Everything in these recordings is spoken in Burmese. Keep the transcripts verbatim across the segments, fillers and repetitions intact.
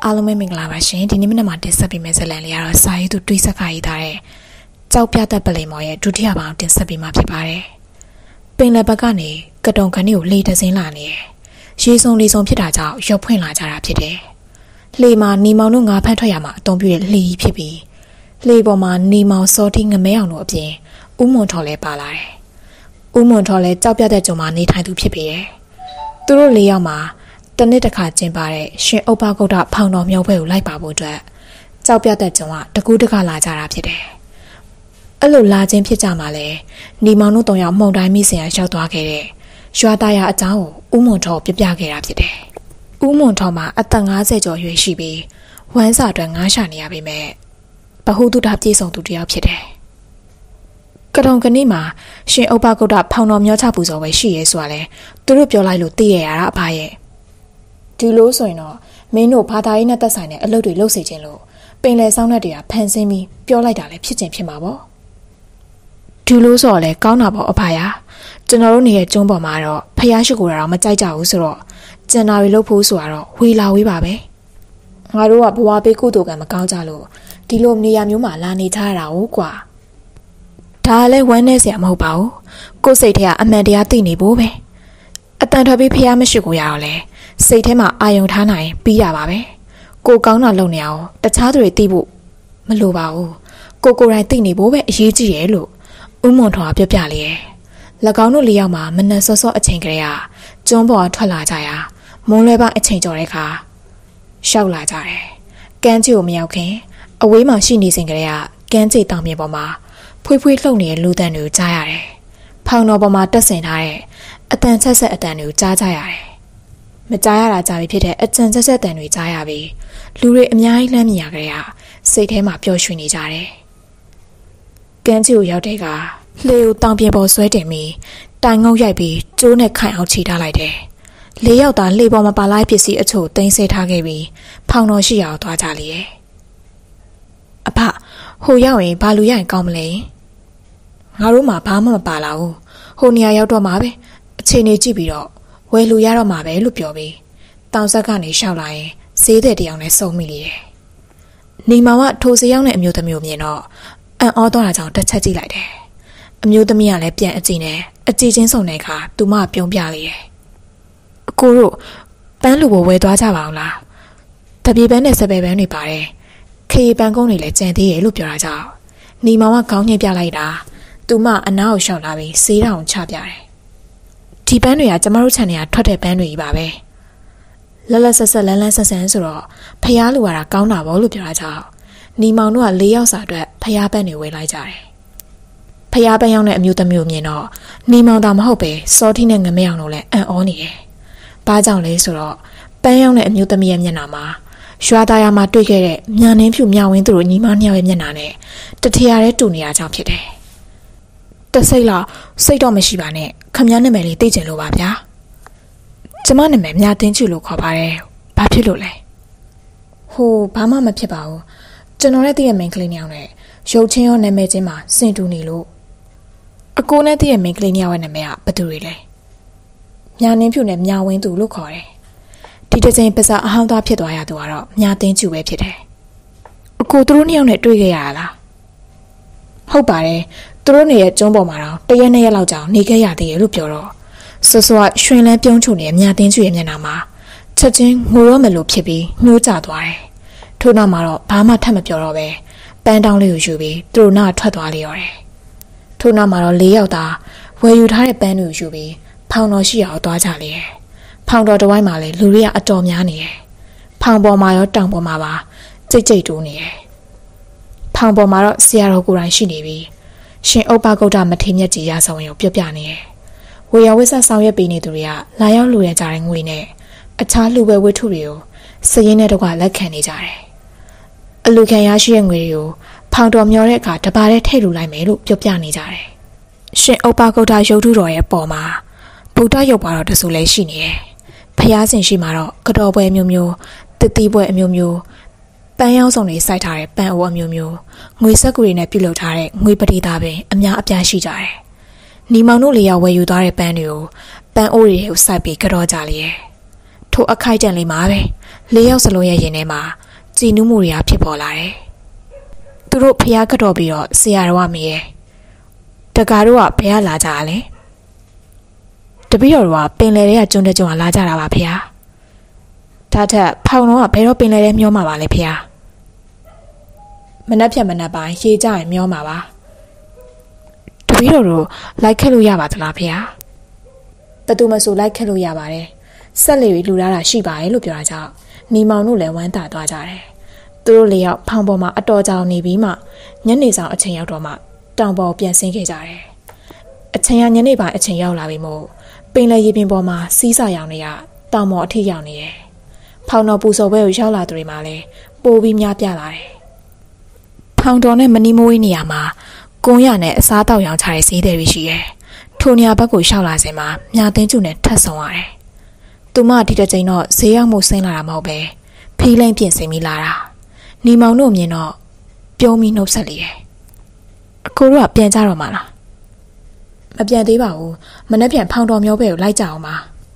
အားလုံးပဲမင်္ဂလာပါရှင်ဒီနေ့မနက်မှာတင်ဆက်ပေးမယ့်ဇာတ်လမ်းလေးကတော့စာရေးသူတွေးဆက်ခါရေးထားတဲ့ကြောက်ပြတ်ပလင်မော်ရဲ့ဒုတိယပိုင်းတင်ဆက်ပေးမှာဖြစ်ပါတယ်ပင်လယ်ဘက်ကနေကတုံခဏီကိုလှေတစင်းလာနေတယ်ရေစုံလေစုံဖြစ်တာကြောင့်ရုပ်ဖွင့်လာကြတာဖြစ်တယ်လှေမှာနေမောင်တို့ငါးဖမ်းထွက်ရမှာအတုံးပြည့်တဲ့လှေကြီးဖြစ်ပြီးလှေပေါ်မှာနေမောင်စောတိငမဲအောင်တို့အပြင်ဦးမွန်ထော်လည်းပါလာတယ်ဦးမွန်ထော်လည်းကြောက်ပြတ်တဲ့ကြုံမှာနေထိုင်သူဖြစ်ပေတယ်သူတို့လေးယောက်မှာတနေ့တစ်ခါကျင်းပတဲ့ရှင်ဥပ္ပါကုတ်တဖောင်တော်မြောက်ဘက်ကိုလိုက်ပါဖို့အတွက်ကြောက်ပြတ်တဲ့ကြုံကတကူးတကလာကြတာဖြစ်တယ်။အဲ့လိုလာခြင်းဖြစ်ကြမှာလဲနေမောင်တို့တောင်ရောက်မှုန်တိုင်းမိစင်ရရောက်သွားခဲ့တဲ့ရွာသားရအကြောင်းကိုဦးမွန်ထော်ပြပြခဲ့တာဖြစ်တယ်။ဦးမွန်ထော်မှာအသက်၅၀ကျော်ရွယ်ရှိပြီးဝမ်းစာအတွက်ငားရှာနေရပေမဲ့ဗဟုသုတပြေဆုံးသူတစ်ယောက်ဖြစ်တယ်။ကတုံကနေ့မှာရှင်ဥပ္ပါကုတ်တဖောင်တော်မြောက်ချပူဇော်ပဲရှိရဲဆိုတာလဲသူတို့ပြောလိုက်လို့သိရရတာအဖရဲ့ဒီလိုဆိုရင်တော့မင်းတို့ဘာသာရေးနဲ့သက်ဆိုင်တဲ့အလုပ်တွေလုပ်စေခြင်းလို့ပင်လယ်ဆောင်တဲ့တွေကဖန်ဆင်းပြီးပြောလိုက်တာလည်းဖြစ်ခြင်းဖြစ်မှာပေါ့ဒီလိုဆိုတော့လေကောင်းတာပေါ့အဖယာကျွန်တော်တို့နေရဲ့ကျုံးပေါ်မှာတော့ဖယားရှိခိုးတာတော့မကြိုက်ကြဘူးဆိုတော့ကျန်တာတွေလုပ်ဖို့ဆိုတာတော့ဝေလာဝေးပါပဲငါတို့ကဘဝပေးကုသိုလ်ကံမကောင်းကြလို့ဒီလိုနေရာမျိုးမှာလာနေကြရတာဟုတ်ကွာဒါလည်းဝမ်းနေစရာမဟုတ်ပါဘူးကိုယ်စိတ်ထဲကအမှန်တရားသိနေဖို့ပဲအတန်ထွက်ပြီးဖယားမရှိကိုရတော့လေစိတ်ထဲမှာအာယုံထားနိုင်ပြီးရပါပဲကိုကောင်းတာလုပ်နေအောင်တခြားသူတွေသိဖို့မလိုပါဘူးကိုကိုယ်တိုင်သိနေဖို့ပဲအရေးကြီးတယ်လို့ဦးမွန်ထွားပြောပြလေရဲ့၎င်းတို့လေးယောက်မှာမနက်စောစောအချိန်ကလေးကကျွန်းပေါ်ထွက်လာကြရာမုံလွဲပအချိန်ကျော်တဲ့အခါရှောက်လာကြတယ်ကမ်းခြေကိုမရောက်ခင်အဝေးမှာရှိနေစဉ်ကလေးကကမ်းခြေတောင်မြေပေါ်မှာဖွေးဖွေးလှုပ်နေတဲ့လူတန်တွေကိုကြားရတယ်ဖောင်တော်ပေါ်မှာတက်ဆင်ထားတဲ့အတန်ဆက်ဆက်အတန်တွေကိုကြားကြရတယ်မကြားရတာကြာပြီဖြစ်တဲ့အကျဉ်းဆက်ဆက်တန်တွေကြားရပြီးလူတွေအများကြီးလှမ်းမြင်ရကြရစိတ်ထဲမှာပျော်ရွှင်နေကြတယ်။ကမ်းခြေကိုရောက်တဲ့ကလှေကိုတောင်ပြင်ပေါ်ဆွဲတင်ပြီးတိုင်ငုတ်ရိုက်ပြီးကျိုးနဲ့ခိုင်အောင်ချီထားလိုက်တယ်။လေးယောက်သားလှေပေါ်မှာပါလိုက်ပစ္စည်းအချို့တင်ဆဲထားခဲ့ပြီးဖောင်တော်ရှိရာကိုသွားကြလေရဲ့။အဖဟိုရောက်ရင်ဘာလူရရင်ကောင်းမလဲ။ငါတို့မှဘာမှမပါလာဘူး။ဟိုနေရာရောက်တော့မှပဲအချိန်နေကြည့်ပြီးတော့ဝယ်လူရတော့မှာပဲလို့ပြောပြီးတောင်ဆက်ကနေရှောက်လာရင်ဈေးတဲ့တယောက်နဲ့စုံမိလေတယ်။နေမောင်ကထိုဈေးရောက်တဲ့အမျိုးသမီးကိုမြင်တော့အံ့ဩသွားတာကြောင့်တစ်ချက်ကြည့်လိုက်တယ်။အမျိုးသမီးကလည်းပြန်အကြည့်နဲ့အကြည့်ချင်းစုံတဲ့အခါသူမပြုံးပြလေတယ်။အကိုတို့ပန်းလူကိုဝယ်သွားကြပါအောင်လား။တပြေပန်းနဲ့စပယ်ပန်းတွေပါတယ်။ခေပန်းကုန်းတွေလည်းကြံသေးရဲ့လို့ပြောတာကြောင့်နေမောင်ကခေါင်းညှိပြလိုက်တာသူမအနားကိုရှောက်လာပြီးဈေးတောင်ချပြတယ်။ဒီပန်းတွေကကျမတို့ခြံထဲကထွက်တဲ့ပန်းတွေကြီးပါပဲလလဆက်ဆက်လန်းလန်းဆက်ဆန်းဆိုတော့ဖျားလူရတာကောင်းတာပေါ့လို့ပြောတာကြောင့်နီမောင်တို့ကလေးယောက်စာအတွက်ဖျားပန်းတွေဝယ်လိုက်ကြတယ်ဖျားပန်းရောက်တဲ့အမျိုးသမီးကိုမြင်တော့နီမောင်သာမဟုတ်ပဲစောတိနဲ့ငမဲအောင်တို့လည်းအံ့ဩနေတယ်ဘာကြောင့်လဲဆိုတော့ပန်းရောက်တဲ့အမျိုးသမီးရဲ့မျက်နှာမှာရွာသားရမှာတွေ့ခဲ့တဲ့မြန်နှင်းဖြူမြဝင်းသူတို့ညီမနှစ်ယောက်ရဲ့မျက်နှာနဲ့တထရာတဲ့တူနေတာကြောင့်ဖြစ်တယ်တစိတ်လောက်စိတ်တော့မရှိပါနဲ့ခမည်းနာမည်လေးသိကျင်လို့ပါဗျာကျမနာမည်မြသိန်းချူလို့ခေါ်ပါတယ်ဘာဖြစ်လို့လဲဟိုဘာမှမဖြစ်ပါဘူးကျွန်တော်နဲ့တည့်ရဲ့မိန်းကလေးနှစ်ယောက်နဲ့ရုပ်ချင်းရောနာမည်ချင်းမှာစင်တူနေလို့အကိုနဲ့တည့်ရဲ့မိန်းကလေးနှစ်ယောက်ရဲ့နာမည်ကဘယ်သူတွေလဲမြနှင်းဖြူနဲ့မြဝင်းသူလို့ခေါ်တယ်ဒီတစ်ချိန်ပစားအဟောင်းသားဖြစ်သွားရသူကတော့မြသိန်းချူပဲဖြစ်တယ်အကိုသူတို့နှစ်ယောက်နဲ့တွေ့ခဲ့ရလားဟုတ်ပါတယ်သူတို့နေရဲ့ကျုံးပေါ်မှာတော့တရက်နှစ်ရက်လောက်ကြာနေခဲ့ရသေးတယ်လို့ပြောတော့ဆွဆွရွှင်လန်းပြုံးချုံနေတဲ့မြသိန်းချူရဲ့မျက်နှာမှာချက်ချင်းငိုရောမလို့ဖြစ်ပြီးနှိုးကျသွားတယ်။ထို့နောက်မှာတော့ဘာမှထပ်မပြောတော့ပဲပန်းတောင်းလေးကိုယူပြီးသူတို့နားထွက်သွားလေရောတယ်။ထို့နောက်မှာတော့လေးယောက်သားဝယ်ယူထားတဲ့ပန်းတွေကိုယူပြီးဖောင်တော်ရှိရာကိုသွားကြလေတယ်။ဖောင်တော်တစ်ဝိုင်းမှာလည်းလူတွေကအတော်များနေတယ်။ဖောင်ပေါ်မှာရောတောင်ပေါ်မှာပါကြိတ်ကြိတ်တိုးနေတယ်။ဖောင်ပေါ်မှာတော့ဆရာတော်ကိုယ်တိုင်ရှိနေပြီးရှင်ဥပ္ပါကုတ်တမထေမြတ်ကြီးရဆောင်ရုံပြောပြနေတယ်။ဝေယဝိဆက်ဆောင်ရွက်ပေးနေသူတွေကလာရောက်လူရကြတဲ့ငွေနဲ့အခြားလူပဲဝတ္ထုတွေကိုစည်ရင်းနဲ့တော့လက်ခံနေကြတယ်။အလူခံရရှိတဲ့ငွေတွေကိုဖောင်တော်မျောတဲ့အခါတပါးတည်းထည့်လူလိုက်မယ်လို့ပြောပြနေကြတယ်။ရှင်ဥပ္ပါကုတ်တရုပ်ထုတော်ရဲ့ပေါ်မှာဗုဒ္ဓရုပ်ပါတော်တဆူလည်းရှိနေတယ်။ဖျားစင်ရှိမှာတော့ကတော်ပွဲမျိုးမျိုးတတိပွဲအမျိုးမျိုးပန်းရောင်းဆောင်တွေစိုက်ထားတဲ့ပန်းအိုးအမျိုးမျိုးငွေဆက်ကူတွေနဲ့ပြုလုပ်ထားတဲ့ငွေပတိသားပင်အများအပြားရှိကြတယ်။နီမောင်တို့လေးယောက်ဝယ်ယူသွားတဲ့ပန်းတွေကိုပန်းအိုးတွေကိုစိုက်ပြီးကြော့ကြလေရဲ့။ထိုထိုအခိုက်တန့်လေးမှာပဲလေးယောက်စလုံးရဲ့ရင်ထဲမှာကြည်နူးမှုတွေဖြစ်ပေါ်လာတယ်သူတို့ဖျားကတော့ပြီးတော့ဆရာတော်ကမေးတယ်တကားတို့ကဘယ်ကလာကြတာလဲတပည့်တော်တို့ကပင်လယ်ထဲကကျွန်းတဲ့ကျွန်းကလာကြတာပါဖေ။ဒါထက်ဖောင်တော့ကဘယ်တော့ပင်လယ်ထဲမျောမှာပါလဲဖေ။မနှက်ဖြတ်မနှက်ပိုင်းရေကြရင်မျောမှာပါ။တပည့်တော်တို့လိုက်ခက်လို့ရပါသလားဖေ။ဘယ်သူမှဆိုလိုက်ခက်လို့ရပါတယ်။ဆက်လေလူလာတာရှိပါတယ်လို့ပြောတာကြောင့်နီမောင်တို့လည်းဝမ်းသာသွားကြတယ်။သူတို့လေးယောက်ဖောင်ပေါ်မှာအတော်ကြောင်နေပြီးမှညနေဆောင်အချိန်ရောက်တော့မှတောင်ပေါ်ပြန်ဆင်းခဲ့ကြတယ်။အချိန်ကညနေပိုင်းအချိန်ရောက်လာပြီမို့ပင်လယ်ရေပြင်ပေါ်မှာစီးစာရောင်တွေကတောင်ပေါ်အထိရောက်နေတယ်။ဖောင်တော်ပူစော်ဘဲကိုရောက်လာသူတွေမှလည်းပိုပြီးများပြလာတယ်။ဖောင်တော်နဲ့မနီမဝေးနေရာမှာကုန်းရနဲ့အစားတောက်ရောင်ချတဲ့ဈေးတွေရှိတယ်။ထိုနေရာဘက်ကိုရောက်လာစဉ်မှာမြာသိန်းကျူနဲ့ထပ်ဆောင်ရတယ်။သူမဒီတစ်ချိန်တော့ဈေးရောက်မှုဆင်းလာတာမဟုတ်ပဲဖီးလိမ့်ပြင်ဆင်ပြီးလာတာ။နီမောင်တို့မြင်တော့ပြုံးပြီးနှုတ်ဆက်လေတယ်။အကိုတို့ကပြန်ကြတော့မှလားမပြန်သေးပါဘူးမနှက်ပြန်ဖောင်တော်မျိုးပဲကိုလိုက်ကြအောင်ပါ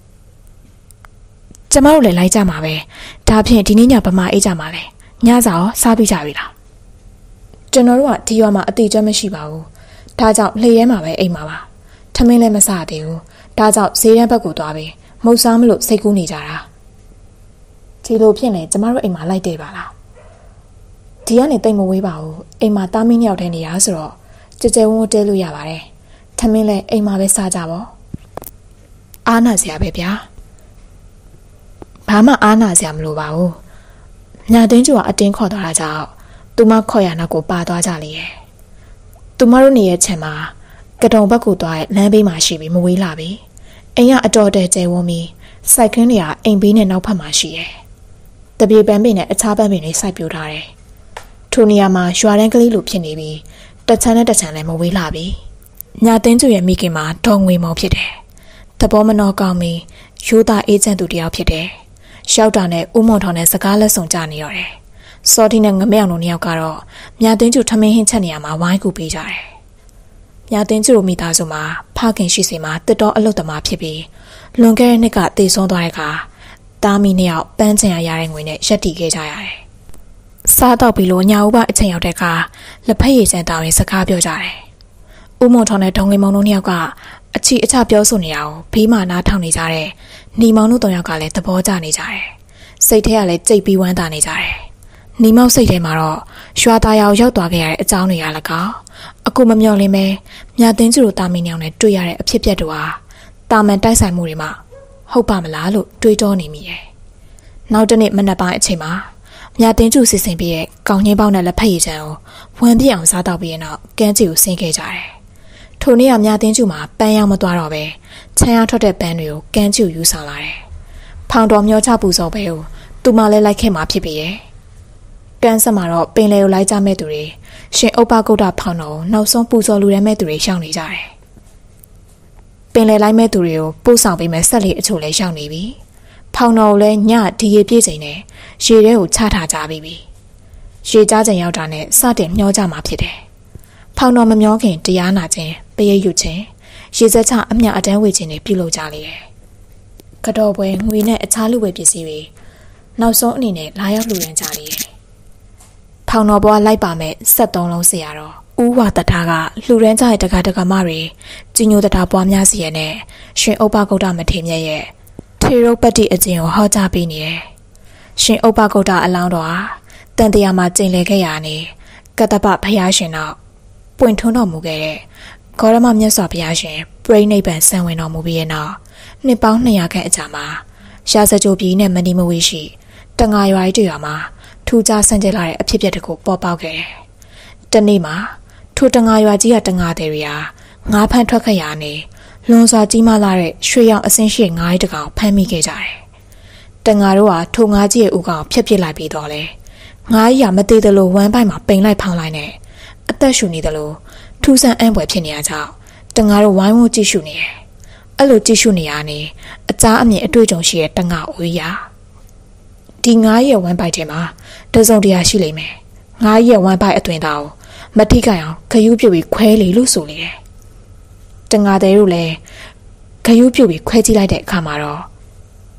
ကျမတို့လည်းလိုက်ကြမှာပဲဒါဖြင့်ဒီနေ့ညဗမာအေးကြမှာလဲညစာရောစားပြီးကြပြီလားကျွန်တော်တို့ကဒီရွာမှာအတိအကျမရှိပါဘူးဒါကြောင့်လှေရဲမှာပဲအိမ်မှာပါထမင်းလည်းမစားသေးဘူးဒါကြောင့်ဈေးရန်ဘက်ကိုသွားပြီးမုတ်စားမလို့စိတ်ကူးနေကြတာဒီလိုဖြစ်နေကျမတို့အိမ်မှာလိုက်တယ်ပါလားဒီကနေတိတ်မဝေးပါဘူးအိမ်မှာတားမင်းရောက်တဲ့နေရာဆိုတော့ကြကြဝန်းဝန်းတဲလို့ရပါတယ်ထမင်းလဲအိမ်မှာပဲစားကြပါအားနာစရာပဲဗျာဘာမှအားနာစရာမလိုပါဘူးညာတင်းကျူကအတင်းခေါ်သွားတာကြောင့်သူမခေါ်ရနောက်ကိုပါသွားကြလေရဲ့သူမတို့နေရဲ့ချက်မှာကတုံဘက်ကိုသွားတဲ့လမ်းဘေးမှာရှိပြီးမဝေးလာပြီအိမ်ကအတော်တဲကျဲဝန်းပြီးစိုက်ခင်းတွေကအိမ်ဘေးနဲ့နောက်ဖက်မှာရှိရဲ့တပြေပန်းပင်နဲ့အခြားပန်းပင်တွေစိုက်ပြိုထားတယ်ထိုနေရာမှာရွာတန်းကလေးလိုဖြစ်နေပြီးတချမ်းနဲ့တချမ်းလည်းမဝေးလာပြီညာသိန်းကျူရဲ့မိခင်မှာဒေါ်ငွေမောင်ဖြစ်တယ်။တဘောမနှောကောင်းပြီးရိုးသားအေးချမ်းသူတယောက်ဖြစ်တယ်။ရှောက်တာနဲ့ဦးမွန်ထောင်နဲ့စကားလက်ဆောင်ကြနေရတယ်။စော်တီနဲ့ငမဲအောင်တို့နှစ်ယောက်ကတော့ညာသိန်းကျူထမင်းဟင်းချက်နေရမှာဝိုင်းကူပေးကြတယ်။ညာသိန်းကျူတို့မိသားစုမှာဖခင်ရှိစီမှာတစ်တော်အလုတ်သမားဖြစ်ပြီးလွန်ခဲ့တဲ့နှစ်ကတည်ဆုံးသွားတဲ့အခါတာမီနှစ်ယောက်ပန်းချင်ရရတဲ့ငွေနဲ့ရက်တီခဲ့ကြရတယ်။စားတော့ပြီးလို့ညာဦးကအချိန်ရောက်တဲ့အခါလက်ဖက်ရည်ချမ်းတောင်းရင်စကားပြောကြတယ်။ဦးမွန်ထောင်နဲ့ဒေါငွေမောင်တို့နှစ်ယောက်ကအချီအချပြောဆိုနေတာကိုဘေးမှာနားထောင်နေကြတဲ့နီမောင်တို့သုံးယောက်ကလည်းသဘောကျနေကြတယ်။စိတ်ထဲကလည်းကြိတ်ပြီးဝမ်းသာနေကြတယ်။နီမောင်စိတ်ထဲမှာတော့ရွာသားရောက်ရောက်သွားခဲ့ရတဲ့အကြောင်းတွေကလည်းကောအခုမမျှော်လင့်ပဲမြသိန်းကျူတို့တာမီညောင်နဲ့တွေ့ရတဲ့အဖြစ်အပျက်တွေဟာတာမန်တိုက်ဆိုင်မှုတွေမှာဟုတ်ပါမလားလို့တွေးတောနေမိတယ်။နောက်တနေ့မနက်ပိုင်းအချိန်မှာမြသိန်းကျူစီစဉ်ပြီးတဲ့ကောင်းချင်းပေါက်နဲ့လက်ဖက်ရည်ချမ်းကိုဝမ်းပြည့်အောင်စားတော့ပြီးရင်တော့ကန်းချီကိုဆင်းခဲ့ကြတယ်။ထိုနေ့ကမြသိန်းကျူမှာပန်းရောက်မသွားတော့ပဲချမ်းရောက်ထွက်တဲ့ပန်းတွေကိုကန်းချီကိုယူဆောင်လာတယ်။ဖောင်တော်မျောချပူစော်ပဲကိုသူမလည်းလိုက်ခဲ့မှာဖြစ်ပြီရဲ့။ကန်းဆက်မှာတော့ပင်လေကိုလိုက်ကြမဲ့သူတွေရှင်ဥပ္ပကုတ္တဖောင်တော်နောက်ဆုံးပူစော်လူရဲမဲ့သူတွေရှောင်နေကြတယ်။ပင်လေလိုက်မဲ့သူတွေကိုပို့ဆောင်ပေးမဲ့ဆက်လေအချို့လည်းရှောင်နေပြီ။ဖောင်တော်ကိုလည်းညဒီရေပြည့်ချိန်နဲ့ရေထဲကိုချထားကြပြီးပြီ။ရေကြားချိန်ရောက်တာနဲ့စတင်မျောကြမှာဖြစ်တယ်။ဖောင်တော်မမျောခင်တရားနာခြင်းပရိတ်ယူခြင်းရေစက်ချအမျှအတန်းဝေခြင်းတွေပြုလုပ်ကြလေတယ်။ကတော်ပွဲငွေနဲ့အခြားလူဝယ်ပစ္စည်းတွေနောက်ဆုံးအနေနဲ့လာရောက်လူရန်ကြလေတယ်။ဖောင်တော်ဘွားလိုက်ပါမဲ့ဆက်သုံးလုံးဆရာတော်ဦးဝါတထားကလူရန်ကြတဲ့တက္ကတက္ကမတွေကြီးညိုတထားပွားများစီရနဲ့ရှင်ဥပ္ပကုတ္တမထေမြတ်ရဲ့ထေရုပတ္တိအကျင့်ကိုဟောကြားပေးနေတယ်။ရှင်ဥပ္ပကုတ္တအလောင်းတော်ဟာတန်တရားမှာကျင့်လေခဲ့ရနေကတ္တပဘုရားရှင်တော်ပွင့်ထွန်းတော်မူခဲ့တဲ့ဂေါရမမြတ်စွာဘုရားရှင်ပြိဋိနိဗ္ဗာန်ဆံဝင်တော်မူပြီးတဲ့နောက်နှစ်ပေါင်းနှစ်ရာခန့်အကြာမှာရာဇကြိုပြည်နဲ့မဏိမဝေးရှိတငါရွာကြီးရွာမှာထူးခြားဆန်းကျက်လာတဲ့အဖြစ်အပျက်တစ်ခုပေါ်ပေါက်ခဲ့တယ်။တနေ့မှာထိုတငါရွာကြီးကတငါတွေတွေဟာငါးဖမ်းထွက်ခရနေလွန်စွာကြီးမားလာတဲ့ရွှေရောင်အစင်းရှိငါးရီတကောင်ဖမ်းမိခဲ့ကြတယ်။တငါတို့ဟာထိုငါးကြီးရဲ့ဥကောင်ဖျက်ပစ်လိုက်ပြီးတော့လေငါးကြီးကမသေးသလိုဝမ်းပိုက်မှာပိန်လိုက်ဖောင်းလိုက်နဲ့အသက်ရှူနေသလိုထူးဆန်းအံ့ဖွယ်ဖြစ်နေရကြောင်းတငါတို့ဝိုင်းဝန်းကြည့်ရှုနေတယ်။အဲ့လိုကြည့်ရှုနေရနေအကြားအမြင်အတွေ့အကြုံရှိတဲ့တငါအိုးရဒီငါးရဲ့ဝမ်းပိုက်ထဲမှာတစုံတရာရှိလိမ့်မယ်။ငါးရဲ့ဝမ်းပိုက်အသွင်သားကိုမထိခိုက်အောင်ခရူးပြုတ်ပြီးခွဲလေလို့ဆိုလေတယ်။တငါတွေတို့လည်းခရူးပြုတ်ပြီးခွဲကြည့်လိုက်တဲ့အခါမှာတော့ထ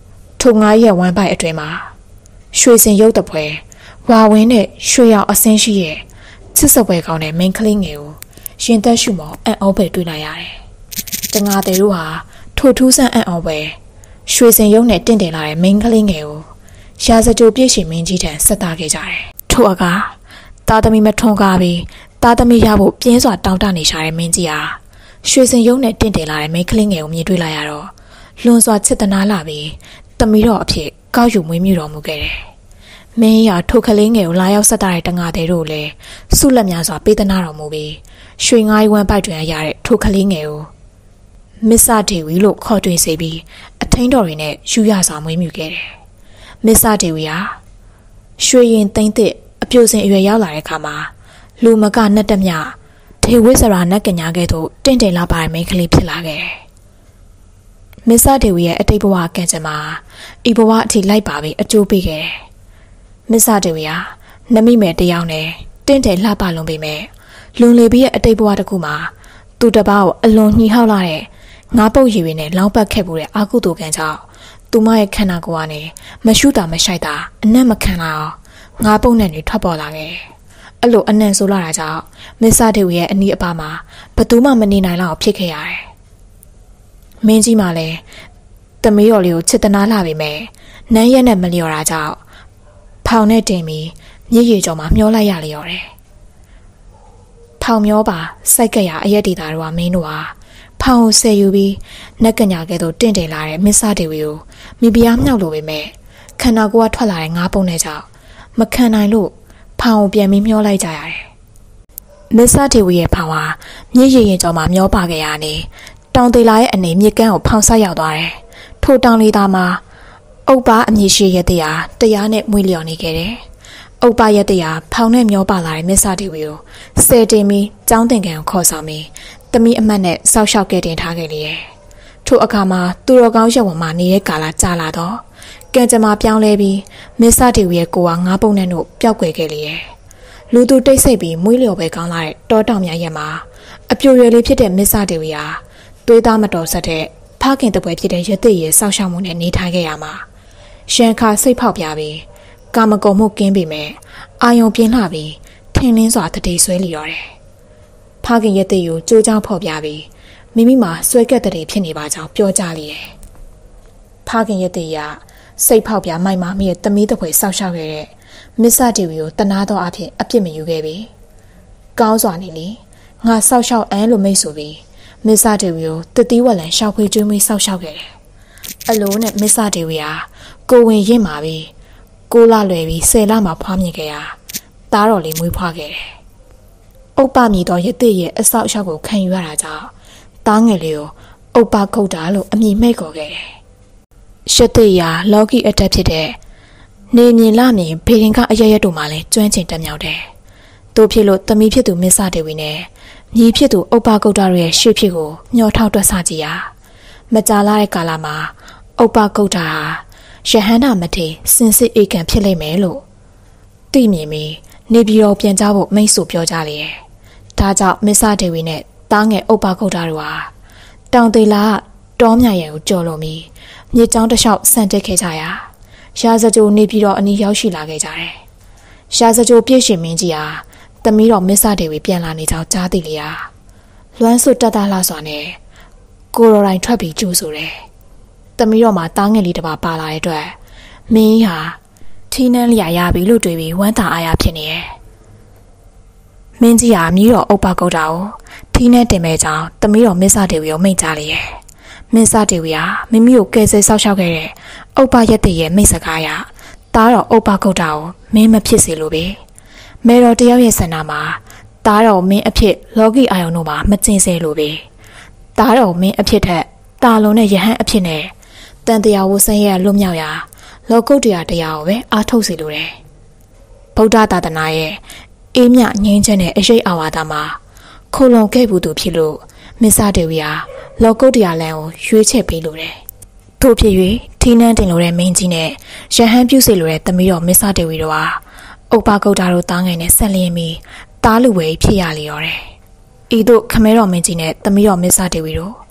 ထိုငါရဲ့ဝမ်းပိုက်အတွင်မှာရွှေစင်ရုပ်တပွဲဝါဝင်းနဲ့ရွှေရောင်အစင်းရှိရဲ့ချစ်စပွဲကောင်းတဲ့မိန်းကလေးငယ်ကိုရင်သက်ရှုမောအံ့ဩပဲတွေ့လိုက်ရတယ်။တငါတဲ့တို့ဟာထိုထူးဆန်းအံ့ဩပဲရွှေစင်ရုပ်နဲ့တင့်တယ်လာတဲ့မိန်းကလေးငယ်ကိုရာဇကြိုပြည့်ရှင်မင်းကြီးထံဆက်တာခဲ့ကြတယ်။ထိုအခါသားသမီးမထွန်းကားပြီးသားသမီးရဖို့ပြင်းစွာတောင်းတနေရှာတဲ့မင်းကြီးဟာရွှေစင်ရုပ်နဲ့တင့်တယ်လာတဲ့မိန်းကလေးငယ်ကိုမြင်တွေ့လိုက်ရတော့လွန်စွာချစ်တနာလာပြီးသမီးတော်အဖြစ်ကောက်ယူမွေးမြူတော်မူခဲ့တယ်။မင်းရထိုကလေးငယ်ကိုလာရောက်ဆက်တာတဲ့တငါတဲ့တို့လည်းဆုလက်များစွာပေးသနာတော်မူပြီးရွှေငိုင်းဝမ်းပိုက်တွင်ရတဲ့ထိုကလေးငယ်ကိုမစ္ဆဒေဝီလို့ခေါ်တွင်စေပြီးအထင်းတော်တွေနဲ့ယူရစွာမွေးမြူခဲ့တယ်။မစ္ဆဒေဝီဟာရွှေရင်သိမ့်သစ်အပြိုစင်အရွယ်ရောက်လာတဲ့အခါမှာလူမကနတ်တမြဒေဝိစရာနတ်ကညာကဲ့သို့တင့်တယ်လာပါတဲ့မိန်းကလေးဖြစ်လာခဲ့တယ်။မစ္ဆဒေဝီရဲ့အတိတ်ဘဝကံကြမ္မာဤဘဝအထိလိုက်ပါပြီးအကျိုးပေးခဲ့တယ်။မစ္ဆဒေဝီဟာနမိမယ်တယောက်နဲ့တင့်တယ်လှပလွန်ပေမဲ့လွန်လေပြီးရဲ့အတိတ်ဘဝတစ်ခုမှာသူတစ်ပါးကိုအလွန်ညှိဟောက်လာတဲ့ငါးပုတ်ရည်တွေနဲ့လောင်းပတ်ခဲ့မှုတဲ့အာကုသိုလ်ကံကြောင့်သူမရဲ့ခန္ဓာကိုယ်ကနေမရှုတာမရှိုက်တာအနက်မခံလာအောင်ငါးပုတ်နဲ့တွေထွက်ပေါ်လာခဲ့တယ်။အဲ့လိုအနံ့ဆိုလာတာကြောင့်မစ္ဆဒေဝီရဲ့အနီးအပါးမှာဘသူမှမနေနိုင်လောက်ဖြစ်ခဲ့ရတယ်။မင်းကြီးမှလည်းသမီးတော်လေးကိုချစ်တနာလာပေမဲ့နန်းရက်နဲ့မလျော်တာကြောင့်ဖောင်နဲ့တင်ပြီးမြည်ရည်ကြော်မှာမျောလိုက်ရလျော်တယ်။ဖောင်မျောပါစိုက်ကရအရက်ဒီတာတို့ကမင်းတို့ဟာဖောင်ကိုဆယ်ယူပြီးနက်ကညာကဲ့သို့တင့်တယ်လာတဲ့မစ္ဆဒေဝီကိုမိဖုရားမြောက်လို့ပေမဲ့ခန္ဓာကိုယ်ကထွက်လာတဲ့ငါးပုံနဲ့ကြောင့်မခံနိုင်လို့ဖောင်ကိုပြန်ပြီးမျောလိုက်ကြရတယ်။မစ္ဆဒေဝီရဲ့ဖောင်ဟာမြည်ရည်ရင်ကြော်မှာမျောပါခဲ့ရနေတောင်သေးလာရဲ့အနေမြစ်ကမ်းကိုဖောင်ဆက်ရောက်သွားတယ်။ထိုတောင်လေးသားမှာအုပ်ပါအမည်ရှိရတဲ့ဟာတရားနဲ့မွေးလျော်နေခဲ့တယ်။အုပ်ပါရတဲ့ဟာဖောင်နဲ့မျောပါလာတဲ့မစ္ဆဒေဝီကိုဆယ်တင်ပြီးကျောင်းသင်ခန်းကိုခေါ်ဆောင်ပြီးသမီးအမတ်နဲ့စောက်ရှောက်ကဲတင်ထားခဲ့လေတယ်။ထိုအခါမှာသူတော်ကောင်းရက်ဝင်မှာနေတဲ့ကာလကြာလာတော့ကံကြမ္မာပြောင်းလဲပြီးမစ္ဆဒေဝီရဲ့ကိုယ်ဟာငါးပုံနဲ့တို့ပျောက်ကွယ်ခဲ့လေတယ်။လူသူတိတ်ဆိတ်ပြီးမွေးလျော်ပဲကောင်းလာတဲ့တောတောင်များရက်မှာအပြိုရွယ်လေးဖြစ်တဲ့မစ္ဆဒေဝီဟာသွေးသားမတော်ဆက်တဲ့ဖခင်တပွဲဖြစ်တဲ့ရသေးရဲ့စောက်ရှောက်မှုနဲ့နေထိုင်ခဲ့ရမှာရှန်ခါစိတ်ဖောက်ပြပြီးကာမဂုဏ်မှုကင်းပေမဲ့အာယုံပြင်းလှပြီးထင်းလင်းစွာတတိဆွဲလျော်တယ်။ဖခင်ရသေးကိုကြိုးကြောင်းဖော်ပြပြီးမိမိမှာဆွဲကက်တည်းဖြစ်နေပါကြောင်းပြောကြားလေတယ်။ဖခင်ရသေးကစိတ်ဖောက်ပြမိုက်မာမိရဲ့သမီးတပွဲစောက်ရှောက်ခဲ့တဲ့မစ္ဆဒေဝီကိုတနာသောအဖြစ်အပြစ်မယူခဲ့ပြီ။ကောင်းစွာနေလေငါစောက်ရှောက်အန်းလို့မိတ်ဆိုပြီးမစ္ဆဒေဝီကိုတတိဝက်လန်ရှောက်ခွေးကျွေးမွေးစောက်ရှောက်ခဲ့တယ်။အလိုနဲ့မစ္ဆဒေဝီဟာကိုဝင်ရင့်မာပြီးကိုလလွယ်ပြီးဆယ်လမှာဖွားမြင်ခဲ့ရာသားတော်လေးမွေးဖွားခဲ့တယ်။အုပ်ပမြည်တော်ရတဲ့ရဲ့အဆောက်အအုံကိုခံယူရတာကြောင့်သားငယ်လေးကိုအုပ်ပခုတ်တာလို့အမည်မှဲ့ခေါ်ခဲ့တယ်။ရှတဲ့ရာလောကီအတက်ဖြစ်တဲ့နေမြင်လမြင်ဖေရင်ကအရရက်တို့မှလည်းကျွမ်းကျင်တက်မြောက်တယ်။တို့ဖြစ်လို့သမီးဖြစ်သူမစ္ဆဒေဝီနဲ့ညီဖြစ်သူအုပ်ပကုတ်တာရဲ့ရှေ့ဖြစ်ကိုညှော်ထောက်တွက်ဆကြည့်ရာမကြာလာတဲ့ကာလမှာအုပ်ပကုတ်တာဟာရဟန္တာမထေစင်စစ်ဧကံဖြစ်လိမ့်မယ်လို့သိမြင်ပြီးနေပြည်တော်ပြန်ကြဖို့မိတ်ဆိုပြောကြလေတယ်။ဒါကြောင့်မစ္ဆဒေဝီနဲ့တားငယ်အုပ်ပကုတ်တာတို့ဟာတောင်သေးလာတောမြရဲကိုကြော်လွန်ပြီးမြေကြောင်းတစ်လျှောက်ဆန်တက်ခဲ့ကြရာရာဇကြိုနေပြည်တော်အနီးရောက်ရှိလာခဲ့ကြတယ်။ရာဇကြိုပြည့်ရှင်မင်းကြီးဟာသမီးတော်မစ္ဆဒေဝီပြန်လာနေကြောင်းကြားသိလျာလွမ်းစွတ်တတ်တာလှစွာနဲ့ကိုရိုတိုင်းထွက်ပြီးကြိုးဆိုတယ်။သမီးတော်မှာတားငယ်လေးတစ်ပါးပါလာတဲ့အတွက်မင်းဟာထီးနှန်းလျာရပြီလို့တွေးပြီးဝမ်းသာအားရဖြစ်နေတယ်။မင်းကြီးဟာမြည်တော်အုပ်ပကုတ်တာကိုထီးနှန်းတင်မဲ့ကြောင်းသမီးတော်မစ္ဆဒေဝီကိုမိန့်ကြားလေရဲ့။မစ္ဆဒေဝီဟာမိမိကိုကယ်ဆယ်ဆောက်ရှောက်ခဲ့တဲ့အုပ်ပရက်တည်းရဲ့မိတ်စကားအရတားတော်အုပ်ပကုတ်တာကိုမင်းမဖြစ်စေလိုပဲ။မေတော်တယောက်ရဲ့ဆန္ဒမှာတားတော်မင်းအဖြစ်လောကီအာယုံတို့မှာမကျင်စေလိုပဲ။တားတော်မင်းအဖြစ်ထက်တာလုံးနဲ့ယဟန်အဖြစ်နဲ့တန်တရားဝဆင်းရဲလွတ်မြောက်ရာလောကုတ္တရာတရားကိုပဲအားထုတ်စေလိုတယ်။ဗုဒ္ဓသာသနာရဲ့အေးမြငြိမ်းချမ်းတဲ့အရေးအာဝါဒမှာခိုလုံခဲ့ဘူးသူဖြစ်လို့မစ္ဆဒေဝီဟာလောကုတ္တရာလမ်းကိုရွေးချယ်ပေးလိုတယ်။ထို့ဖြစ်၍ထီးနှန်းတင်လိုတဲ့မင်းကြီးနဲ့ယဟန်ပြုစေလိုတဲ့သမီးတော်မစ္ဆဒေဝီတို့ဟာဥပ္ပါကုတ်တာတို့တားငယ်နဲ့ဆက်လျင်းပြီးတားလူဝဲဖြစ်ရလေရောတယ်။ဤသို့ခမဲတော်မင်းကြီးနဲ့သမီးတော်မစ္ဆဒေဝီတို့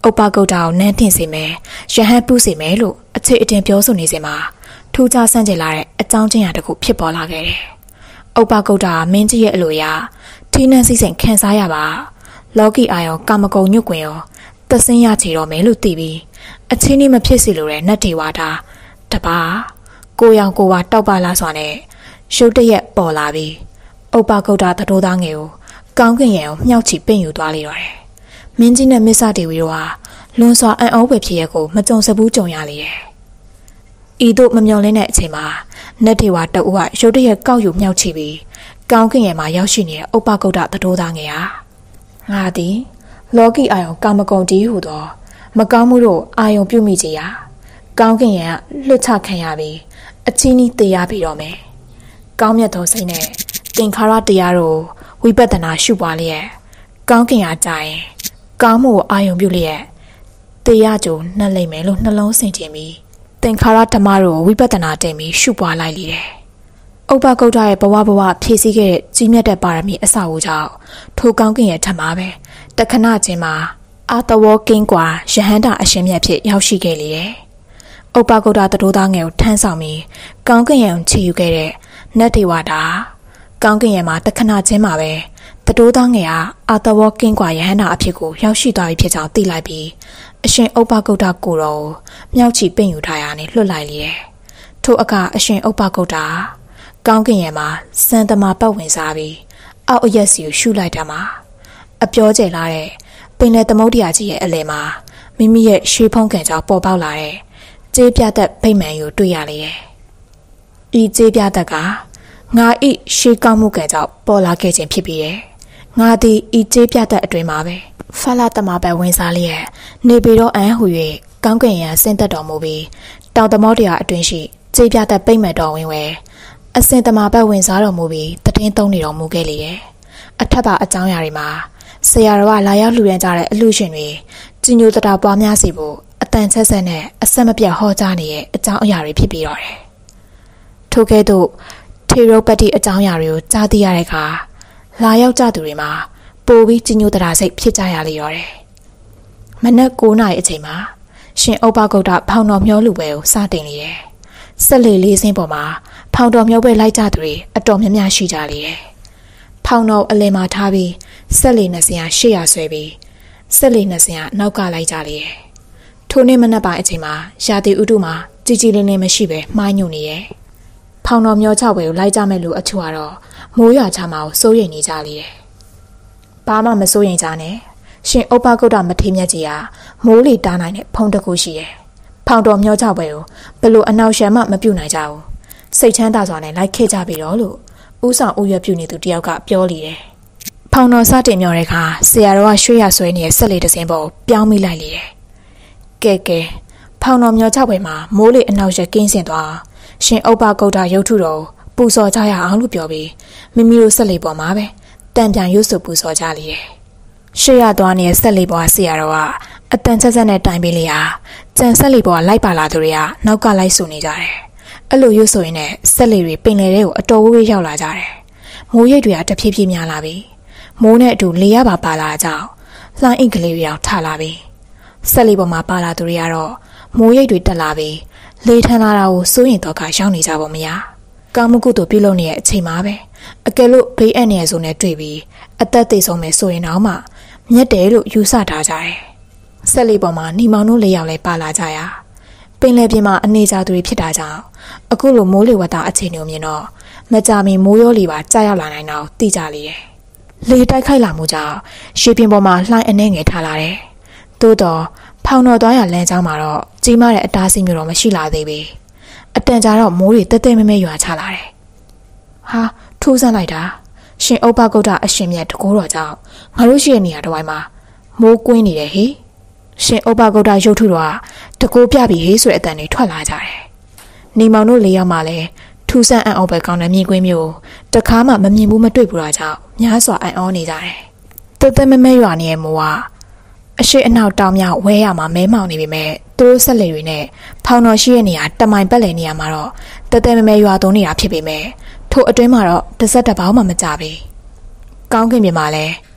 ဥပ္ပကုတ္တကိုနန်းတင်စေမယ်ရဟန်းပူးစေမယ်လို့အခြေအတင်ပြောဆိုနေစဉ်မှာထူးခြားဆန်းကျင်လာတဲ့အကြောင်းချင်းရာတစ်ခုဖြစ်ပေါ်လာခဲ့တယ်။ဥပ္ပကုတ္တကမင်းကြီးရဲ့အလိုအရထိနှန်းစိစိမ်ခံစားရပါလောကီအာယောကာမဂုဏ်ညွတ်ကွင်ရောသစင်းရချေတော့မယ်လို့သိပြီးအချင်းကြီးမဖြစ်စီလိုတဲ့နတ်ထေဝါဒတပါကိုရောင်ကိုဝါတောက်ပါလားစွာနဲ့ရုတ်တရက်ပေါ်လာပြီးဥပ္ပကုတ္တသတို့သားငယ်ကိုကောင်းကင်ရံကိုမြောက်ချီပင့်ယူသွားလေတော့တယ်။မင်းကြီးနဲ့မစ္ဆဒေဝီတို့ဟာလွန်စွာအံ့ဩဖွယ်ဖြစ်ရကိုမကြုံစဘူးကြုံရလေတယ်။ဤသို့မမျှော်လင့်တဲ့အချိန်မှာနတ်ထေဝါတအုပ်ကရုတ်တရက်ကောက်ယူမြောက်ချီပြီးကောင်းကင်ရံမှာရောက်ရှိနေတဲ့ဥပ္ပကုတ္တသတို့သားငယ်ဟာငါသည်လောကီအာယုံကာမဂုဏ်ကြီးဟူသောမကောင်းမှုတို့အာယုံပြုမိကြရာကောင်းကင်ရံကလွတ်ချခံရပြီးအချင်းကြီးတရားပြီးတော့မယ်။ကောင်းမြတ်သောစိတ်နဲ့သင်္ခါရတရားတို့ဝိပဿနာရှုပွားလျက်ကောင်းကင်ရကြရင်ကောင်းမှုကိုအာယုံပြုလျက်တရားကြုံနှက်လိုက်မယ်လို့နှလုံးဆင်ခြင်ပြီးသင်္ခါရဓမ္မတို့ဝိပဿနာတင်ပြီးရှုပွားလိုက်လေတယ်။ဥပ္ပကုတ္တရဲ့ဘဝဘဝဖြည့်ဆည်းခဲ့တဲ့ကြီးမြတ်တဲ့ပါရမီအစအဦးကြောင့်ထိုကောင်းကင်ရဲ့ထမပဲတခဏချင်းမှာအာတဝကင်းကွာယဟန္တာအရှင်မြတ်ဖြစ်ရောက်ရှိခဲ့လေတယ်။ဥပ္ပကုတ္တသတို့သားငယ်ကိုထမ်းဆောင်ပြီးကောင်းကင်ရံချီယူခဲ့တဲ့နတ်ဒေဝတာကောင်းကင်ရံမှာတခဏချင်းမှာပဲသတို့သားငယ်ဟာအာတဝကင်းကွာယဟန္တာအဖြစ်ကိုရောက်ရှိသွားပြီဖြစ်ကြောင်းသိလိုက်ပြီးအရှင်ဥပ္ပကုတ္တကိုယ်တော်ကိုမြောက်ချီပင့်ယူထားရနဲ့လွတ်လိုက်လေတယ်။ထို့အခါအရှင်ဥပ္ပကုတ္တကောင်းကင်ရံမှာစံတမာပတ်ဝင်စားပြီးအောက်အရက်စီကိုရှုလိုက်တာမှာအပြောကျလာတဲ့ပင်လယ်သမုဒ္ဒရာကြီးရဲ့အလယ်မှာမိမိရဲ့ရှေးဖုံးကန်ကြောင့်ပေါ်ပေါက်လာတဲ့ကျေးပြသက်ဗိမာန်ကိုတွေ့ရလေတယ်။ဤကျေးပြသက်ကငါဤရှေးကောင်းမှုကန်ကြောင့်ပေါ်လာခဲ့ခြင်းဖြစ်ပြီးရဲ့ငါသည်ဤကျေးပြသက်အတွင်မှာပဲဖလာတမပတ်ဝင်စားလျက်နေပေတော့အန်ဟူ၍ကောင်းကင်ရံဆင်းသက်တော်မူပြီးတောင်သမုဒ္ဒရာအတွင်ရှိကျေးပြသက်ဗိမာန်တော်ဝင်ဝဲအစင်တမပတ်ဝင်စားတော်မူပြီးတည်င်းသုံးနေတော်မူခဲ့လေတယ်။အထက်ပါအကြောင်းအရာတွေမှာဆရာတော်ကလာရောက်လှူဒန်းကြတဲ့အလှရှင်တွေကြီးညိုတတာပွားများစီဖို့အတန်ဆက်ဆက်နဲ့အဆက်မပြတ်ဟောကြားနေတဲ့အကြောင်းအရာတွေဖြစ်ပြီးတော့တယ်။ထို့ကဲ့သို့ထေရုပတ္တိအကြောင်းအရာတွေကိုကြားသိရတဲ့အခါလာရောက်ကြသူတွေမှာပိုပြီးကြီးညိုတတာစိတ်ဖြစ်ကြရလေတော့တယ်။မနက်၉နာရီအချိန်မှာရှင်ဥပ္ပကုတ္တဖောင်တော်မျောလူပွဲကိုစတင်လေတယ်။ဆက်လေလေးစင်းပေါ်မှာဖောင်တော်မျောပွဲလိုက်ကြသူတွေအတော်များများရှိကြလေတယ်။ဖောင်တော်အလယ်မှာထားပြီးဆက်လေနှစ်စင်ဟာရှေ့ရဆွဲပြီးဆက်လေနှစ်စင်ဟာနောက်ကလိုက်ကြလေတယ်။ထိုနေ့မနက်ပိုင်းအချိန်မှာရာသီဥတုမှာကြည်ကြည်လင်းလင်းမရှိပဲမှားညွန့်နေရဲ့။ဖောင်တော်မျောချပွဲကိုလိုက်ကြမဲ့လူအချို့ကတော့မိုးရွာချမှာကိုစိုးရိမ်နေကြလေတယ်။ဘာမှမစိုးရိမ်ကြနဲ့။ရှင်ဥပ္ပကုတ္တမထေရမြတ်ကြီးဟာမိုးလေတားနိုင်တဲ့ဖုံးတစ်ခုရှိတယ်။ဖောင်တော်မျောချပွဲကိုဘလို့အနောက်ရှမ်းမှမပြုတ်နိုင်ကြဘူး။စိတ်ချမ်းသာစွာနဲ့လိုက်ခဲ့ကြပြီတော့လို့ဥဆောင်ဥရွက်ပြုနေသူတယောက်ကပြောလေတယ်။ဖောင်တော်စတင်မျောတဲ့အခါဆရာတော်ကရွှေရဆွဲနေတဲ့ဆက်လေတစ်စင်းပေါ်ပြောင်းမိလိုက်လေတယ်။ကဲကဲဖောင်တော်မျောချပွဲမှာမိုးလေအနောက်ရက်ကင်းစင်သွားရှင်ဥပ္ပကုတ္တရုပ်ထုတော်ပူဇော်ကြရအောင်လို့ပြောပြီးမိမိတို့ဆက်လေပေါ်မှာပဲတန်ပြန်ရွတ်ဆိုပူဇော်ကြလေတယ်။ရှေ့ရသွားနေတဲ့ဆက်လေပေါ်ဆရာတော်ကအတန်ချက်ချက်နဲ့တိုင်ပေးလေဟာကြံဆက်လေပေါ်ကလိုက်ပါလာသူတွေကနောက်ကလိုက်ဆိုနေကြတယ်။အဲ့လိုရွတ်ဆိုရင်လည်းဆက်လေတွေပင်လယ်ထဲကိုအတော်ဝေးဝေးရောက်လာကြတယ်။မိုးရိပ်တွေကတဖြည်းဖြည်းများလာပြီ။မိုးနဲ့အတူလေရပါပါလာကြအောင်လှိုင်းအိတ်ကလေးတွေအောင်ထလာပြီ။ဆက်လေပေါ်မှာပါလာသူတွေကတော့မိုးရိပ်တွေတက်လာပြီးလေထန်လာတာကိုစိုးရင်တော့ကရောက်နေကြပါမလား။ကောင်းမှုကုသိုလ်ပြုလုပ်နေတဲ့အချိန်မှာပဲအကယ်လို့ဘေးအန္တရာယ်ဆိုနဲ့တွေ့ပြီးအသက်သေဆုံးမယ်ဆိုရင်တော့မှမြတ်တယ်လို့ယူဆထားကြတယ်။ဆက်လေပေါ်မှာညီမောင်တို့လေးယောက်လည်းပါလာကြရပင်လယ်ပြင်မှာအနေကြသူတွေဖြစ်တာကြောင့်အခုလိုမိုးလေဝသအခြေအနေကိုမြင်တော့မကြမီမိုးရောလေပါကြာရောက်လာနိုင်တော့သိကြလေတယ်။လေတိုက်ခိုက်လာမှုကြောင့်ရှေးပြင်ပေါ်မှာလှိုင်းအနှဲငယ်ထားလာတယ်။သို့တော့ဖောင်တော်သွားရလမ်းကြောင်းမှာတော့ကြီးမားတဲ့အတားအဆီးမျိုးတော့မရှိလာသေးဘူး။အတန်ကြာတော့မိုးတွေတဲတဲမဲမဲရွာချလာတယ်။ဟာထူးဆန်းလိုက်တာရှင်ဥပ္ပကုတ္တအရှင်မြတ်တကူတော်ကြောင့်ငါတို့ရှိတဲ့နေရာတစ်ဝိုင်းမှာမိုးကွင်းနေတယ်ဟိရှင်ဥပ္ပကုတ္တရုပ်ထုတော်ကတကူပြပြီဟိဆိုတဲ့အတန်တွေထွက်လာကြတယ်။နေမောင်တို့လေးယောက်မှလည်းထူးဆန်းအံ့ဩပဲကောင်းတဲ့မြင်ကွင်းမျိုးတခါမှမမြင်ဘူးမတွေ့ဘူးတာကြောင့်များစွာအံ့ဩနေကြတယ်။တဲတဲမဲမဲရွာနေတဲ့မိုးကအရှိအနောက်တောင်မြောက်ဝဲရမှာမဲမောင်နေပြီမဲ့သူတို့ဆက်လေတွေနဲ့ဖောင်တော်ရှိတဲ့နေရာတမိုင်ပတ်လည်နေရာမှာတော့တဲတဲမဲမဲရွာသွန်းနေတာဖြစ်ပေမဲ့ထိုအတွင်းမှာတော့တစ်စက်တစ်ပေါင်းမှမကြပြီ။ကောင်းကင်မြေမှာလည်း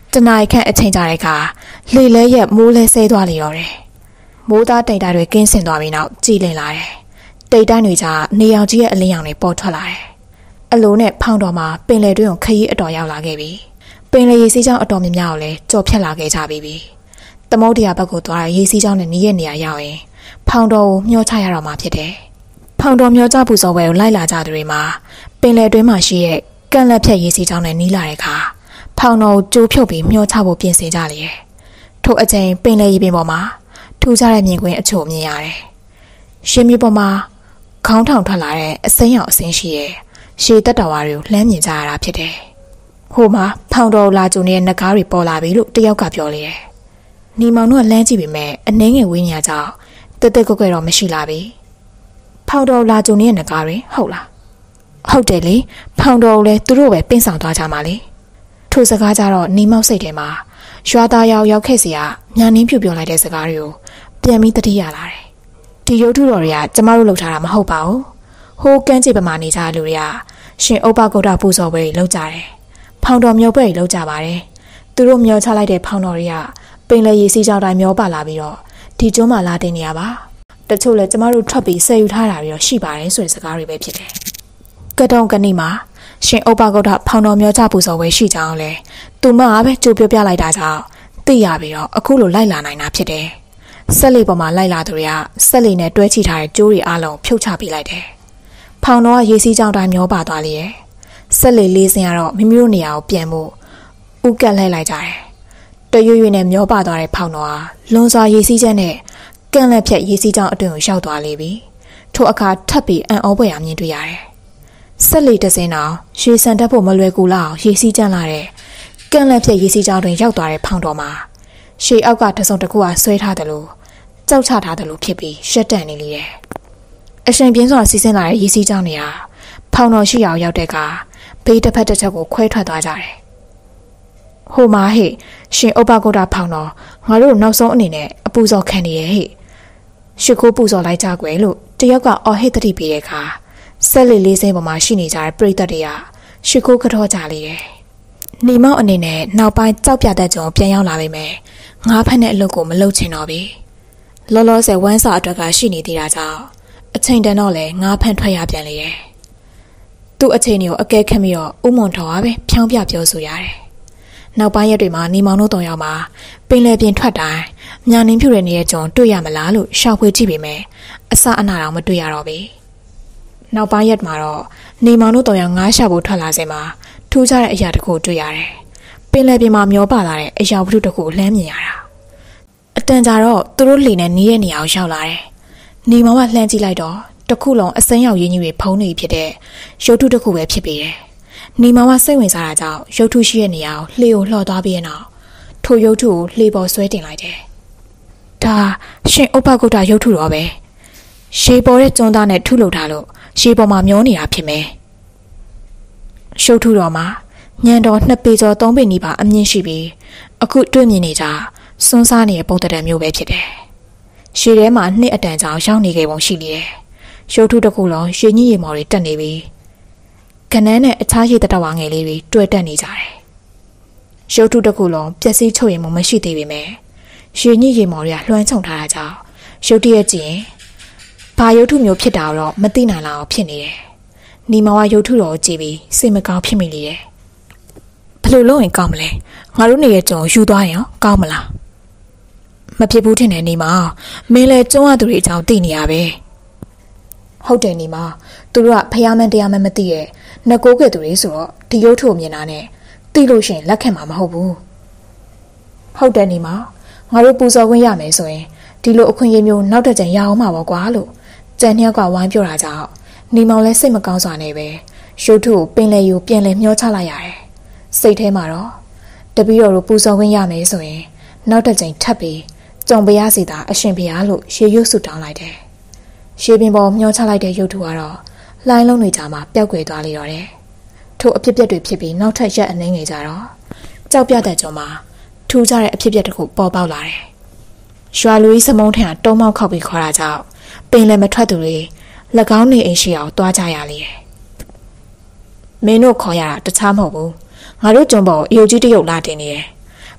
တနအိုက်ခန့်အချိန်ကြတဲ့အခါလေလဲရက်မိုးလဲဆဲသွားလေတော့တယ်မိုးသားတိတ်တာတွေကင်းစင်သွားပြီးနောက်ကြည်လင်လာတယ်တိတ်တန်းတွေကနေရောင်ကြီးရဲ့အလင်းရောင်တွေပေါ်ထွက်လာတယ်အလိုနဲ့ဖောင်းတော်မှာပင်လယ်တွင်းကိုခရီးအတော်ရောက်လာခဲ့ပြီပင်လယ်ရေစီးကြောင်းအတော်များများကိုလည်းကြော်ဖြတ်လာခဲ့ကြပြီသမုဒ္ဒရာဘက်ကိုသွားတဲ့ရေစီးကြောင်းနဲ့နီးရဲ့နေရာရောက်ရင်ဖောင်းတော်ကိုမျောချရတော့မှာဖြစ်တယ်ဖောင်းတော်မျောချပူဇော်ပွဲကိုလိုက်လာကြသူတွေမှာပင်လယ်တွင်းမှာရှိတဲ့ကန့်လက်ဖြတ်ရေစီးကြောင်းနဲ့နီးလာတဲ့အခါဖောင်းတော်ကိုကြိုးဖြုတ်ပြီးမျောချဖို့ပြင်ဆင်ကြလေတယ်ထို့အချိန်ပင်လယ်ရေပြင်ပေါ်မှာထူးခြားတဲ့မြင်ကွင်းအချို့မြင်ရတယ်ရှင်မြေပေါ်မှာခေါင်းထောင်ထွက်လာတဲ့အစိမ်းရောင်အစင်းရှိရဲ့ရှေးတက်တော်ဝါတွေကိုလှမ်းမြင်ကြရတာဖြစ်တယ်ဟိုမှာဖောင်းတော်လာကြုံနေတဲ့နဂါးတွေပေါ်လာပြီလို့တယောက်ကပြောလေတယ်နီမောင်တို့ကလမ်းကြည့်ပေမဲ့အနှင်းငယ်ဝင်းညာကြောင့်တက်တက်ကွက်ကွက်တော့မရှိလာပြီဖောင်းတော်လာကြုံနေတဲ့နဂါးတွေဟုတ်လားဟုတ်တယ်လေဖောင်းတော်လည်းသူတို့ပဲပင်းဆောင်သွားကြမှာလေထိုစကားကြတော့နီမောက်စိတ်ထဲမှာရွာသားရောက်ရောက်ခဲ့စီကညာနှင်းပြူပြောလိုက်တဲ့စကားတွေကိုပြန်ပြီးတတိယလာတယ်ဒီရုပ်ထုတော်တွေကကျမတို့လှုပ်ထားတာမဟုတ်ပါဘူးဟိုးကန်းချေပမာနေကြလူတွေကရှင်ဥပဂုတ်တပူဇော်ပွဲတွေလုပ်ကြတယ်ဖောင်းတော်မျောပွဲတွေလုပ်ကြပါတယ်သူတို့မျောချလိုက်တဲ့ဖောင်းတော်တွေကပင်လယ်ရေစီးကြောင်းတိုင်းမျောပါလာပြီးတော့ဒီကျွန်းမှာလာတင်နေရပါတချို့လည်းကျမတို့ထွက်ပြီးဆယ်ယူထားတာတွေရောရှိပါတယ်ဆိုတဲ့စကားတွေပဲဖြစ်တယ်ကတုံကနိမှာရှင်ဥပဂုတ်တဖောင်းတော်မျောချပူဇော်ပွဲရှိကြအောင်လဲသူမကပဲကြိုးပြောပြလိုက်တာကြောင့်သိရပြီးတော့အခုလိုလိုက်လာနိုင်တာဖြစ်တယ်ဆက်လေပေါ်မှာလိုက်လာသူတွေကဆက်လေနဲ့တွဲချိထားတဲ့ကြိုးတွေအလုံးဖြုတ်ချပေးလိုက်တယ်ဖောင်းတော်ကရေစီးကြောင်းတိုင်းမျောပါသွားလေရဲ့ဆက်လေလေးစင်ကတော့မိမိတို့နေရာကိုပြန်ဖို့ဥကက်လှည့်လိုက်ကြတယ်တရွရွနဲ့မျောပါသွားတဲ့ဖောင်းတော်ကလွန်စွာရေစီးချက်နဲ့ကန့်လက်ဖြတ်ရေစီးကြောင်းအတွင်းကိုရောက်သွားလေပြီထို့အခါထပ်ပြီးအံ့ဩဖွယ်ရာမြင်တွေ့ရတယ်ဆက်လေတစ်စင်းတော့ရေစံတက်ဖို့မလွယ်ကူလောက်ရေစီးကြမ်းလာတဲ့ကန့်လက်ဖြတ်ရေစီးကြောင်းတွင်ရောက်သွားတဲ့ဖောင်းတော်မှာရှေးအောက်ကတစုံတစ်ခုကဆွဲထားတယ်လို့ကြောက်ချထားတယ်လို့ဖြစ်ပြီးရှက်တန့်နေလေတယ်အရှင်ပြင်းစွာစီးဆင်းလာတဲ့ရေစီးကြောင်းတွေဟာဖောင်းတော်ရှိရာရောက်တဲ့အခါဘေးတစ်ဖက်တစ်ချက်ကိုခွဲထွက်သွားကြတယ်ဟိုမှာဟဲ့ရှင်ဥပဂုတ်တဖောင်းတော်ငါတို့နောက်ဆုံးအနေနဲ့အပူဇော်ခံနေရဲ့ဟဲ့ရှ िख ိုးပူဇော်လိုက်ကြကွယ်လို့တယောက်ကအော်ဟစ်တတိပေးတဲ့အခါဆက်လေလေးစင်းပေါ်မှာရှိနေကြတဲ့ပရိသတ်တွေကရှ िख ိုးကတော့ကြလေတယ်နေမောက်အနေနဲ့နောက်ပိုင်းကြောက်ပြတတ်ကြုံပြန်ရောက်လာပေမဲ့ငါးဖက်နဲ့အလုပ်ကိုမလုပ်ချင်တော့ပြီလောလောဆယ်ဝမ်းစာအတွက်ကရှိနေသေးတာကြောင့်အချိန်တန်တော့လေငါးဖက်ထွက်ရပြန်လေတယ်သူ့အချိန်ကိုအကဲခတ်ပြီးတော့ဥမွန်တော်ကပဲဖြောင်းပြပြောဆိုရတယ်နောက်ပိုင်းရက်တွေမှာနေမောင်တို့တောင်ရောက်မှာပင်လယ်ပြင်ထွက်တိုင်းညာနှင်းဖြူတဲ့နေတဲ့ကြုံတွေ့ရမလားလို့ရှောက်ဖွေကြည့်ပေမဲ့အစအနာတော့မတွေ့ရတော့ဘူးနောက်ပိုင်းရက်မှာတော့နေမောင်တို့တောင်ရောက်ငါးရှာဖို့ထွက်လာစင်မှာထူးခြားတဲ့အရာတစ်ခုတွေ့ရတယ်ပင်လယ်ပြင်မှာမျောပါလာတဲ့အရာဝတ္ထုတစ်ခုကိုလှမ်းမြင်ရတာအတန်ကြာတော့သူတို့လှေနဲ့နီးတဲ့နေရာကိုရောက်လာတယ်နေမောင်ကလှမ်းကြည့်လိုက်တော့တစ်ခုလုံးအစိမ်းရောက်ရင်းကြီးတွေဖုံးနေဖြစ်တဲ့ရုပ်ထုတစ်ခုပဲဖြစ်ပေတယ်နေမောင်ကစိတ်ဝင်စားတာကြောင့်ရုပ်ထုရှိတဲ့နေရာကိုလှေကိုလှော်သွားပြီးတဲ့နောက်ထိုရုပ်ထုကိုလှေပေါ်ဆွဲတင်လိုက်တယ်ဒါရှင်ဥပဂုတ်တရုပ်ထုတော့ပဲရှေးပေါ်တဲ့ကျွန်းသားနဲ့ထုလုပ်ထားလို့ရှေးပေါ်မှာမျောနေတာဖြစ်မယ်ရှုပ်ထုတော်မှာညံတော်နှစ်ပေကျော်သုံးပေနီးပါအမြင့်ရှိပြီးအခုတွေ့မြင်နေကြစွန်းစားနေတဲ့ပုံတံမျိုးပဲဖြစ်တယ်ရှေးထဲမှာနှစ်အတန်ကြောင်ရောက်နေခဲ့ပုံရှိနေတယ်ရှုပ်ထုတစ်ခုလုံးရေညှိရေမော်တွေတက်နေပြီးကနန်းနဲ့အခြားရေတတဝါငယ်လေးတွေတွေ့တက်နေကြတယ်ရုပ်ထုတစ်ခုလုံးပျက်စီးချုပ်ရင်မှမရှိသေးပေမဲ့ရေညှိရေမော်တွေကလွှမ်းခြုံထားတာကြောင့်ရုပ်တရက်ကြည့်ရင်ဘာရုပ်ထုမျိုးဖြစ်တာတော့မသိနိုင်လောက်ဖြစ်နေတယ်နီမောင်ကရုပ်ထုတော်ကိုကြည့်ပြီးစိတ်မကောင်းဖြစ်မိလေတယ်ဘယ်လိုလုပ်ရင်ကောင်းမလဲငါတို့နေရဲ့ကြုံယူသွားရင်ကောင်းမလားမဖြစ်ဘူးထင်တယ်နီမောင်မင်းလည်းကျွန်းရသူတွေအကြောင်းသိနေရပဲဟုတ်တယ်နီမောင်သူတို့ကဖျားမှန်းတရားမှန်းမသိရဲ့နှကိုးကဲ့သူတွေဆိုတော့ဒီရုပ်ထုကိုမြင်တာနဲ့သိလို့ရှိရင်လက်ခံမှာမဟုတ်ဘူးဟုတ်တယ်နီမောင်ငါတို့ပူဇော်ခွင့်ရမယ်ဆိုရင်ဒီလိုအခွင့်အရေးမျိုးနောက်တစ်ကြိမ်ရအောင်မှာပေါ့ကွာလို့ကြံနှစ်ယောက်ကဝိုင်းပြောတာကြောင့်နေမောင်လည်းစိတ်မကောင်းစွာနေပဲရုပ်ထုကိုပင်လေယူပြန်လဲမျောချလိုက်ရတယ်စိတ်ထဲမှာတော့တပည့်တော်တို့ပူဇော်ခွင့်ရမယ်ဆိုရင်နောက်တစ်ကြိမ်ထပ်ပြီးကြုံပြရစီတာအရှင်ဘုရားလို့ရေရွတ်ဆုတောင်းလိုက်တယ်ရေပင်ပေါ်မျောချလိုက်တဲ့ရုပ်ထုကတော့လှိုင်းလုံးတွေကြားမှာပျောက်ကွယ်သွားလေတော့တယ်ထို့အဖြစ်ပြက်တွေဖြစ်ပြီးနောက်ထပ်ရက်အနှင်းငယ်ကြတော့ကြောက်ပြတဲ့ကြုံမှာထူးခြားတဲ့အဖြစ်ပြက်တစ်ခုပေါ်ပေါက်လာတယ်ရွာလူကြီးစမုံထံတုံးမောက်ခောက်ပြီးခေါ်တာကြောင့်ပင်လည်းမထွက်သူတွေ၎င်းနေအိမ်ရှိအောင်တွားကြရလေတယ်မင်းတို့ခေါ်ရတာတခြားမဟုတ်ဘူးငါတို့ကြုံပေါ်အယုတ်ကြီးတရုတ်လာတင်နေတယ်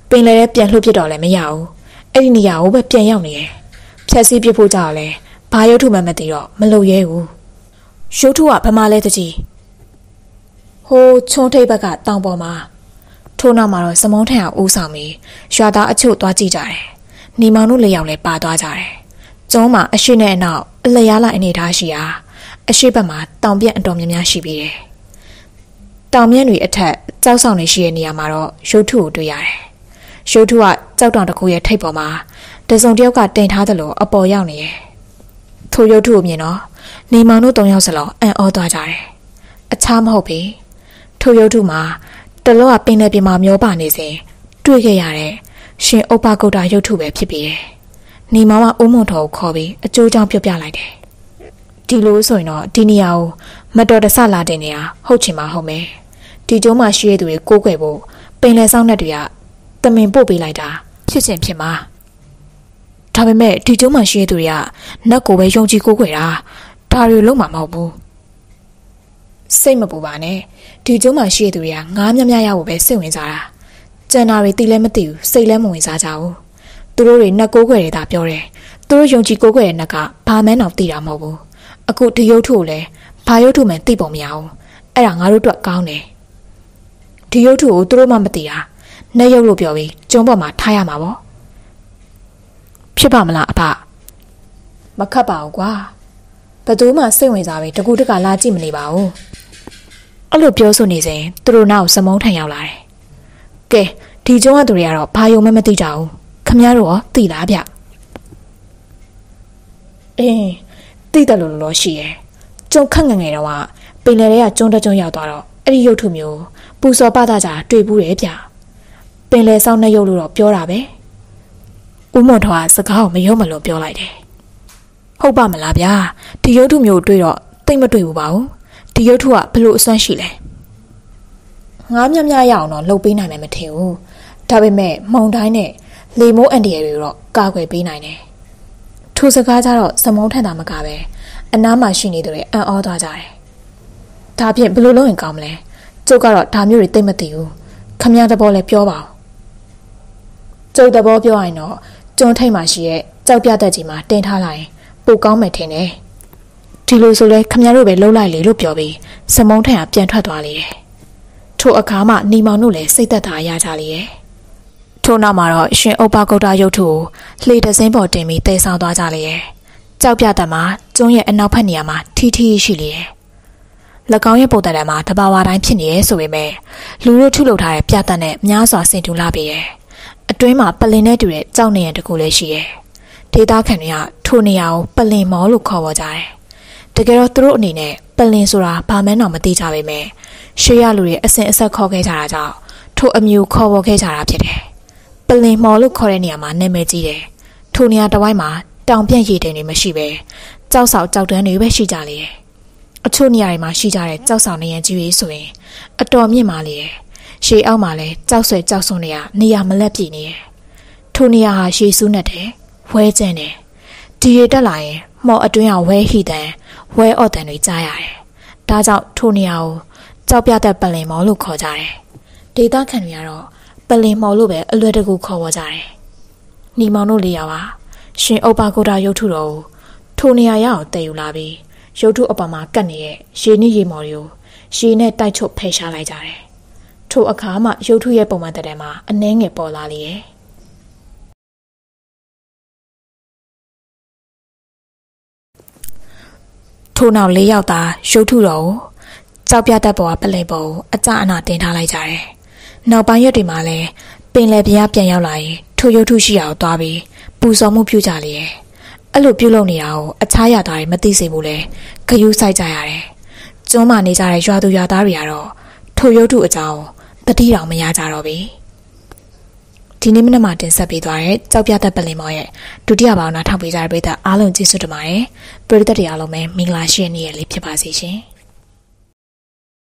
ပင်လယ်ထဲပြန်လှုပ်ပြတော့လည်းမရဘူးအဲ့ဒီနေရာကိုပဲပြန်ရောက်နေတယ်ဖြတ်စည်းပြဖို့ကြောက်လဲဘာရုပ်ထုမှမသိတော့မလုပ်ရဲဘူးရုပ်ထုကဗမာလဲတကြီးဟိုချွန်းထိပ်ဘက်ကတောင်ပေါ်မှာထိုးနောက်မှာတော့စမုံထန်အောင်ဦးဆောင်ပြီးရွာသားအချို့သွားကြည့်ကြတယ်နေမောင်တို့လေးယောက်လည်းပါသွားကြတယ်ကျုံးမှာအရှိနဲ့အနောက်အလျားလိုက်အနေထားရှိရာအရှိဘက်မှာတောင်ပြက်အတော်များများရှိပြီးတယ်တောင်မြင့်တွေအထက်ကြောက်ဆောင်နေရှိတဲ့နေရာမှာတော့ရုပ်ထုကိုတွေ့ရတယ်ရုပ်ထုကကြောက်တောင်တစ်ခုရဲ့ထိပ်ပေါ်မှာတစုံတစ်ယောက်ကတင်ထားသလိုအပေါ်ရောက်နေတယ်ထိုရုပ်ထုကိုမြင်တော့နေမောင်တို့သုံးယောက်စလုံးအံ့ဩသွားကြတယ်အခြားမဟုတ်ပေထိုရုပ်ထုမှာတလောကပင်လယ်ပြင်မှာမျောပါနေစဉ်တွေ့ခဲ့ရတဲ့ရှင်ဥပ္ပဂုတ်တရုပ်ထုပဲဖြစ်ပြီးတယ်နေမောင်ကအိုးမွန်တော်ကိုခေါ်ပြီးအကျိုးကြောင့်ပြောပြလိုက်တယ်ဒီလိုဆိုရင်တော့ဒီနေရာကိုမတော်တဆလာတဲ့နေရာဟုတ်ချင်မှဟုတ်မယ်ဒီကျုံးမှာရှိရတဲ့သူတွေကိုကိုးကွယ်ဖို့ပင်လယ်ဆောင်တဲ့တွေကတမင်ပို့ပေးလိုက်တာဖြစ်ချင်းဖြစ်မှာဒါပေမဲ့ဒီကျုံးမှာရှိရတဲ့သူတွေကနတ်ကိုပဲယုံကြည်ကိုးကွယ်တာဒါတွေလုံးမှာမဟုတ်ဘူးစိတ်မပူပါနဲ့ဒီကျုံးမှာရှိရတဲ့သူတွေကငားမြမြရဖို့ပဲစိတ်ဝင်စားတာကျန်တာတွေသိလဲမသိဘူးစိတ်လဲမဝင်စားကြဘူးသူတို့တွေနတ်ကိုးကွယ်နေတာပြောတယ်သူတို့ယုံကြည်ကိုးကွယ်တဲ့နတ်ကဘာမှန်းတော့သိတာမဟုတ်ဘူးအခုဒီရုပ်ထုကိုလည်းဘာရုပ်ထုမှန်းသိပုံမရဘူးအဲ့ဒါငါတို့အတွက်ကောင်းတယ်ဒီရုပ်ထုကိုသူတို့မှမသိတာနဲ့ရုပ်လို့ပြောပြီးကျုံးပေါ်မှာထားရမှာပေါ့ဖြစ်ပါမလားအဖမခတ်ပါဘူးကွာဘယ်သူမှစိတ်ဝင်စားပြီးတကူတကလာကြည့်မနေပါဘူးအဲ့လိုပြောဆိုနေစဉ်သူတို့နောက်စမုံထန်ရောက်လာတယ်ကဲဒီကျုံးကသူတွေကတော့ဘာယုံမှမသိကြဘူးခမည်းတော်ရောသိလားဗျအင်းသိတယ်လို့လို့ရှိရဲ့ကျုံခန့်ငငယ်တော့ကပင်လယ်ထဲကကျုံတကျုံရောက်သွားတော့အဲ့ဒီရုပ်ထုမျိုးပူစောပတာကြတွေ့ဘူးတယ်ဗျပင်လယ်ဆောင်တဲ့ရုပ်လို့တော့ပြောတာပဲဦးမွန်ထွားစကားကိုမယုံမလို့ပြောလိုက်တယ်ဟုတ်ပါမလားဗျာဒီရုပ်ထုမျိုးတွေ့တော့တိတ်မတွေ့ဘူးပါဘူးဒီရုပ်ထုကဘလို့အစွမ်းရှိလဲငားမြမြရအောင်တော့လှုပ်ပေးနိုင်မယ်မထင်ဘူးဒါပေမဲ့မုံတိုင်းနဲ့လေမိုးအန်ဒီရတွေတော့ကာကွယ်ပေးနိုင်တယ်ထိုစကားကြတော့စမုံထန်တာမကပဲအနားမှာရှိနေတဲ့အံ့ဩသွားကြတယ်ဒါဖြင့်ဘလို့လုံးရင်ကောင်းမလဲကျုပ်ကတော့ဒါမျိုးတွေသိမသိဘူးခမရသဘောလည်းပြောပါဦးကျုပ်သဘောပြောရင်တော့ကျွန်းထိပ်မှာရှိရဲ့ကြောက်ပြတဲ့ကြီးမှာတင်ထားလိုက်ရင်ပိုကောင်းမယ်ထင်တယ်ဒီလိုဆိုလဲခမရတို့ပဲလှုပ်လိုက်လေလို့ပြောပြီးစမုံထန်ကပြန်ထွက်သွားလေတယ်ထိုအခါမှနီမောင်တို့လည်းစိတ်သက်သာရကြလေရဲ့ထို့နောက်မှာတော့ရှင်ဥပ္ပဂုတ်တရုပ်ထုကိုလှေတစင်းပေါ်တင်ပြီးတဲဆောင်သွားကြလေရဲ့ကြောက်ပြတဲ့မှာကျွန်းရဲ့အနောက်ဘက်နေရာမှာထီထီရှိလေရဲ့၎င်းရဲ့ပုံသဏ္ဍာန်မှာတဘာဝတိုင်းဖြစ်နေရဲဆိုပေမဲ့လူတို့ထုလုပ်ထားတဲ့ပြတ်တဲ့နဲ့များစွာဆင်တူလာပြီရဲ့အတွင်းမှာပလင်နဲ့တူတဲ့ကြောက်နေရတကူလည်းရှိရဲ့ဒေတာခန်တွေကထိုနေရာကိုပလင်မောလို့ခေါ်ပေါ်ကြတယ်တကယ်တော့သူတို့အနေနဲ့ပလင်ဆိုတာဘာမှန်းတော့မသိကြပေမဲ့ရှေးရလူတွေအစဉ်အဆက်ခေါ်ခဲ့ကြတာကြောင့်ထိုအမျိုးခေါ်ပေါ်ခဲ့ကြတာဖြစ်တယ်ပလင်မောလို့ခေါ်တဲ့နေရာမှာနာမည်ကြီးတယ်ထိုနေရာတစ်ဝိုက်မှာတောင်ပြန့်ရည်တင်တွေမရှိပဲကြောက်ဆောက်ကြောက်တန်းတွေပဲရှိကြလေတယ်အချို့နေရာတွေမှာရှိကြတဲ့ကြောက်ဆောင်နေရန်ကြီးတွေဆိုရင်အတော်မြင့်မာလေတယ်ရှေးအောက်မှာလည်းကြောက်ဆွဲကြောက်ဆွနေရနေရာမလက်ပြည့်နေတယ်ထိုနေရာဟာရှေးဆူးနေတယ်ဝဲကျန်းတယ်ဒီရတက်လာရင်မော်အတွင်းကဝဲဟီတန်ဝဲအော်တန်တွေကြားရတယ်ဒါကြောင့်ထိုနေရာကိုကြောက်ပြတဲ့ပလင်မော်လို့ခေါ်ကြတယ်ဒေသခံတွေကတော့ပလင်မော်လို့ပဲအလွယ်တကူခေါ်ဝေါ်ကြတယ်ညီမောင်တို့လေးယောက်ဟာရှင်ဥပ္ပဂုတ်တရုပ်ထုတော်ကိုထိုနေရာရအောင်တည်ယူလာပြီးရုပ်ထုအပေါ်မှာကတ်နေတဲ့ရေနည်းရေမော်တွေကိုရေနဲ့တိုက်ချုပ်ဖယ်ရှားလိုက်ကြတယ်ထိုအခါမှရုပ်ထုရဲ့ပုံမှန်တဲ့မှာအနှဲငယ်ပေါ်လာလေရဲ့ထိုနောက်လေးယောက်သားရုပ်ထုတော်ကိုကြောက်ပြတတ်ပေါ်ကပလင်ပေါ်ကိုအကြအနာတင်ထားလိုက်ကြတယ်နောက်ပိုင်းရက်တွေမှာလည်းပင်လယ်ပြားပြန်ရောက်လာရင်ထိုရုပ်ထုရှိအောင်သွားပြီးပူဇော်မှုပြုကြလေရဲ့အဲ့လိုပြုလုပ်နေတာကိုအခြားရသားတွေမသိစေဘူးလေခရူးဆိုင်ကြရတယ်ကျွန်းမှာနေကြတဲ့ရွာသူရွာသားတွေကတော့ထိုရုပ်ထုအကြောင်းတတိတောင်မရကြတော့ပြီဒီနေ့မနက်မှတင်ဆက်ပေးသွားတဲ့ကြောက်ပြတဲ့ပလင်မော်ရဲ့ဒုတိယပေါင်းနာထောက်ပေးကြတဲ့ပရိသတ်အားလုံးကျေးဇူးတင်ပါတယ်ပရိသတ်တွေအားလုံးပဲမင်္ဂလာရှိတဲ့နေ့ရက်လေးဖြစ်ပါစေရှင်